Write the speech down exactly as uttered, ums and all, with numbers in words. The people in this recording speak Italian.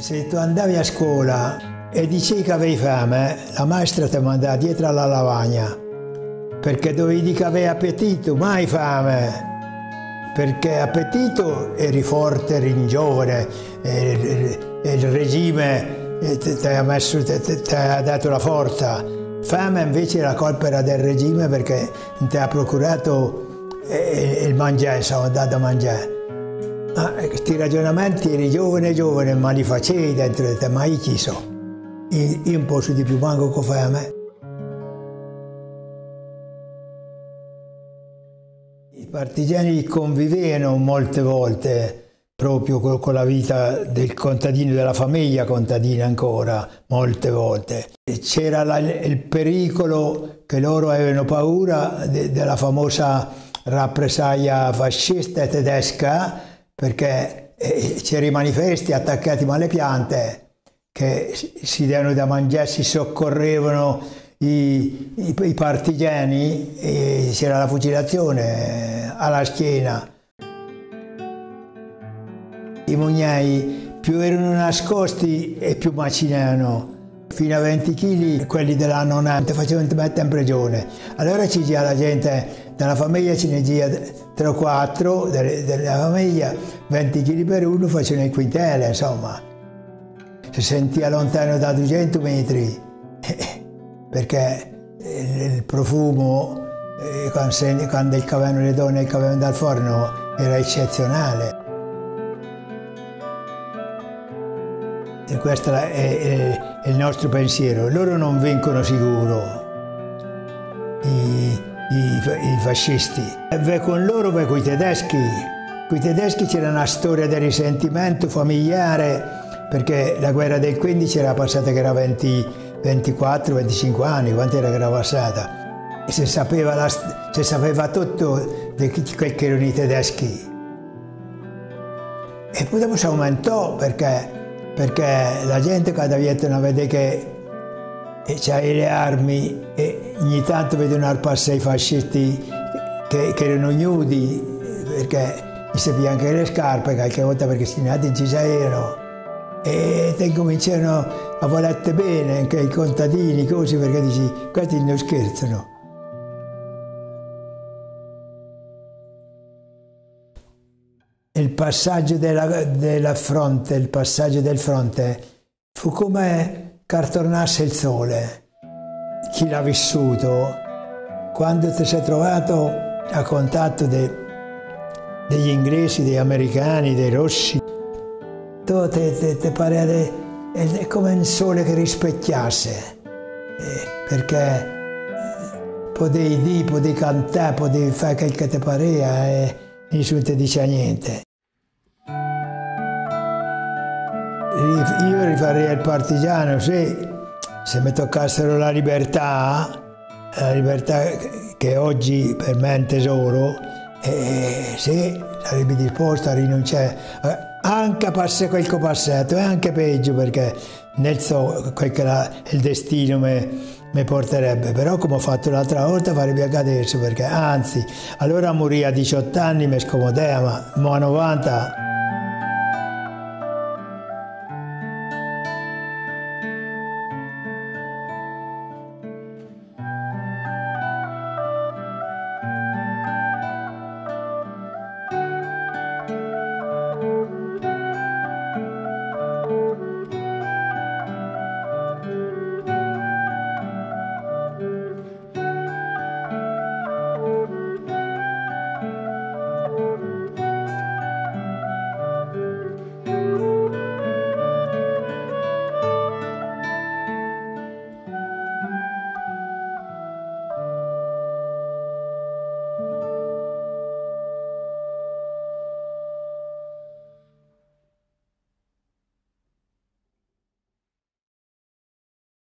Se tu andavi a scuola e dicevi che avevi fame, la maestra ti mandava dietro alla lavagna, perché dovevi dire che avevi appetito, mai fame. Perché appetito eri forte, eri giovane, e il regime ti ha messo, ti ha dato la forza. Fame invece la colpa era del regime perché non ti ha procurato il mangiare, sono andato a mangiare. Ma questi ragionamenti eri giovane giovane, ma li facevi dentro di te, ma io chi so? Io, io un po' su di più manco che fai a me. I partigiani convivevano molte volte proprio con la vita del contadino, della famiglia contadina ancora, molte volte. C'era il pericolo che loro avevano paura de, della famosa rappresaglia fascista tedesca, perché c'erano i manifesti attaccati alle piante che si davano da mangiare, si soccorrevano i, i, i partigiani e c'era la fucilazione alla schiena. I mugnai più erano nascosti e più macinavano. Fino a venti chili quelli della nonna ti facevano mettere in prigione. Allora ci gira la gente della famiglia, ce ne gira tre o quattro della famiglia, venti chili per uno facevano il quintele, insomma. Si sentiva lontano da duecento metri, perché il profumo, quando il cavavano le donne e il cavavano dal forno, era eccezionale. E questo è, è, è il nostro pensiero. Loro non vincono sicuro, i, i, i fascisti. E con loro, vai con i tedeschi. Con i tedeschi c'era una storia di risentimento familiare, perché la guerra del quindici era passata che era venti, ventiquattro venticinque anni, quanto era che era passata. E si sapeva, la, si sapeva tutto di quel che erano i tedeschi. E poi dopo si aumentò perché perché la gente quando vedono vede che c'hai le armi e ogni tanto vedono al passare i fascisti che, che erano nudi, perché gli sapevano anche le scarpe qualche volta perché si nati non ci erano, e te cominciano a volette bene anche i contadini, così, perché dici questi non scherzano. Il passaggio della, della fronte, il passaggio del fronte fu come cartornasse il sole. Chi l'ha vissuto, quando ti sei trovato a contatto de, degli inglesi, degli americani, dei rossi, tu ti pare è come un sole che rispecchiasse, eh, perché potevi dire, potevi cantare, potevi fare quel che ti pareva e nessuno ti dice niente. Io rifarei il partigiano se, se mi toccassero la libertà, la libertà che oggi per me è un tesoro, e se sarebbe disposto a rinunciare, anche a passare quel che ho passato, e anche peggio, perché non so quel che la, il destino mi porterebbe, però come ho fatto l'altra volta farebbe anche adesso, perché anzi, allora morì a diciotto anni, mi scomodeva, ma a novanta